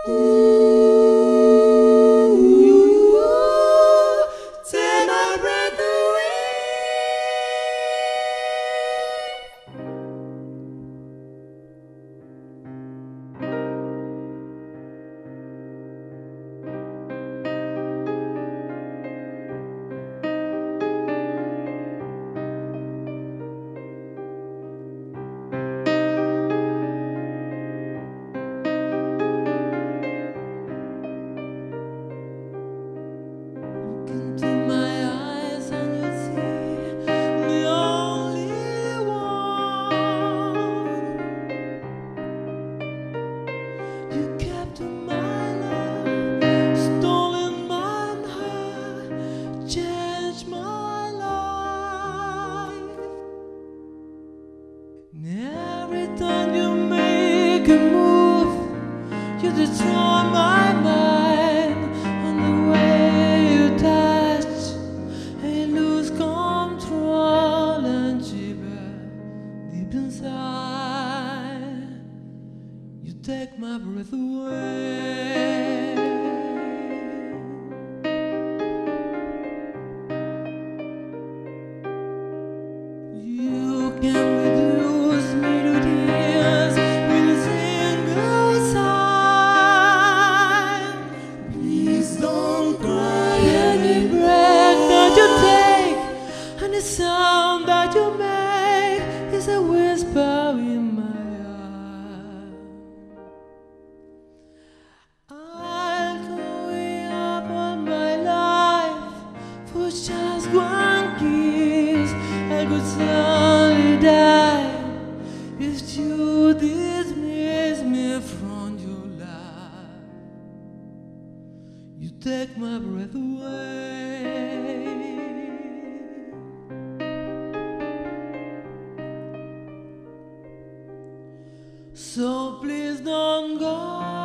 So please don't go,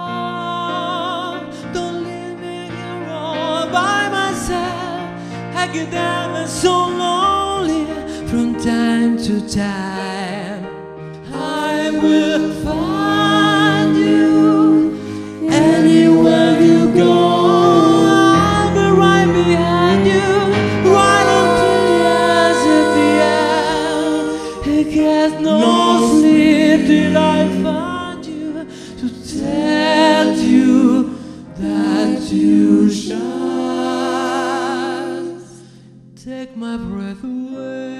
don't leave me here all by myself. I get down and so lonely from time to time. I will find you anywhere you go. I'll be right behind you, right until the end of the end. It gets no sleep till I find you to tell you that you shine. Take my breath away.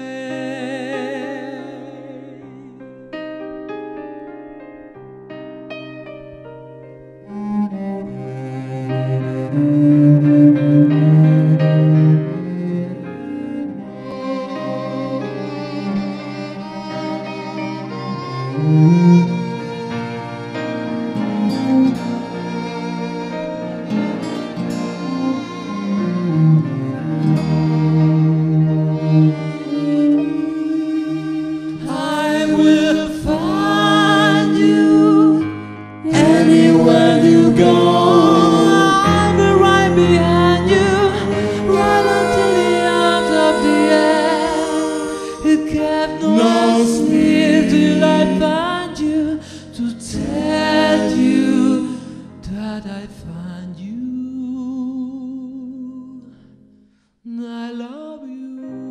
No sleep till I find you to tell you that I find you. I love you.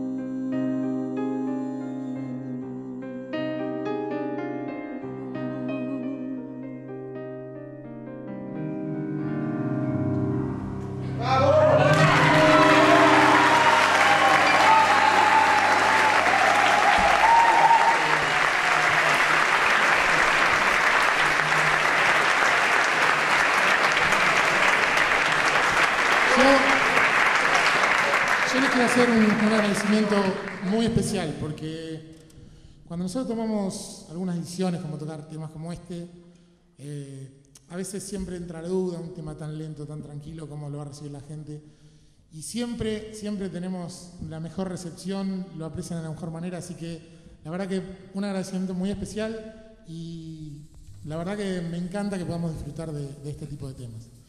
Yo les quiero hacer un agradecimiento muy especial, porque cuando nosotros tomamos algunas decisiones, como tocar temas como este, a veces siempre entra la duda, un tema tan lento, tan tranquilo, cómo lo va a recibir la gente. Y siempre tenemos la mejor recepción, lo aprecian de la mejor manera, así que la verdad que un agradecimiento muy especial y la verdad que me encanta que podamos disfrutar de este tipo de temas.